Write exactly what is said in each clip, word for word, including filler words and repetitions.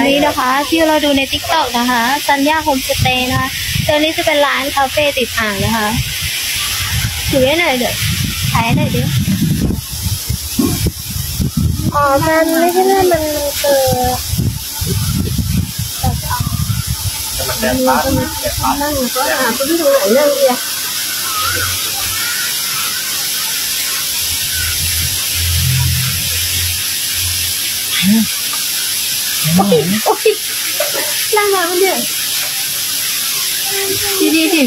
นี้นะคะที่เราดูในติ๊กต็อกนะคะซันย่าโฮมสเตย์นะคะตรงนี้จะเป็นร้านคาเฟ่ติดอ่างนะคะถือให้หน่อยเดี๋ยวถ่ายหน่อยดิอ๋อมันไม่ใช่ว่ามันเกิดมันแดดฟ้าแดดฟ้านั่งก็หาคุณที่ตรงไหนนั่งเนี่ยโอ้ยโอ้ยนั่งมามันเนี่ยดีดีดิ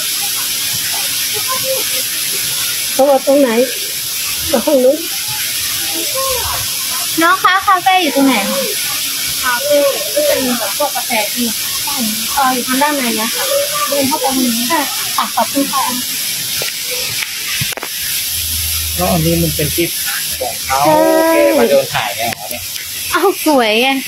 เขาบอกตรงไหนตรงนู้นน้องคะคาเฟ่อยู่ตรงไหนคะคาเฟ่ที่เป็นแบบพวกกาแฟที่เอออยู่ทางด้านในนะคะเดินเข้าไปตรงนี้ค่ะอ่ะขอบคุณค่ะแล้วอันนี้มันเป็นที่ของเขาแกมาเดินถ่ายเนี่ยเนี่ยอ้าวสวยไง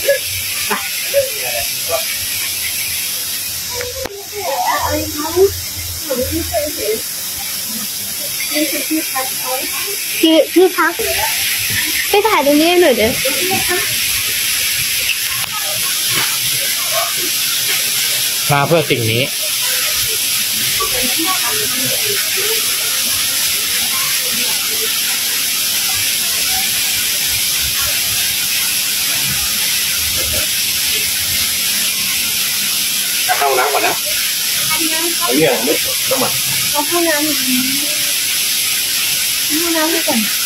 ที่ที่พักไปถ่ายตรงนี้หน่อยเดี๋ยวมาเพื่อสิ่งนี้เข้าน้ำก่อนนะเนี่ยไม่น้ำมันเอาเข้าน้ำห้องน้ำดีกว่า